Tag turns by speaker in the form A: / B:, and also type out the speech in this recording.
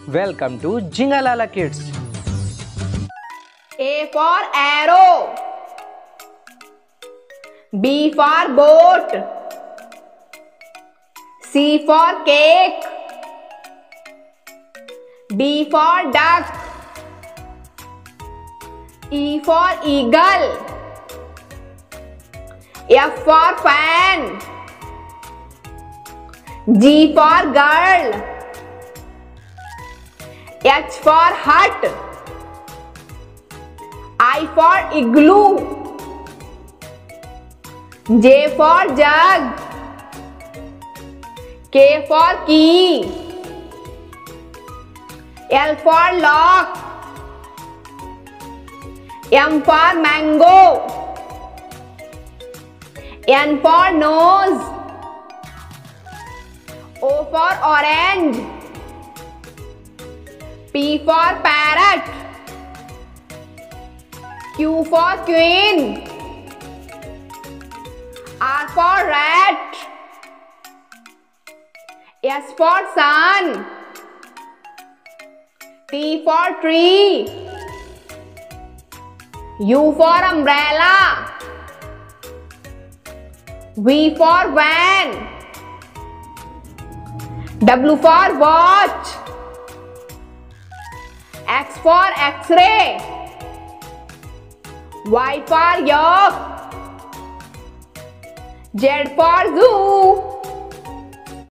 A: Welcome to Jingalala Kids.
B: A for arrow. B for boat. C for cake. D for duck. E for eagle. F for fan. G for girl. H for hut. I for igloo. J for jug. K for key. L for lock. M for mango. N for nose. O for orange. P for parrot. Q for queen. R for rat. S for sun. T for tree. U for umbrella. V for van. W for watch. X for X-ray. Y for yak. Z for zoo.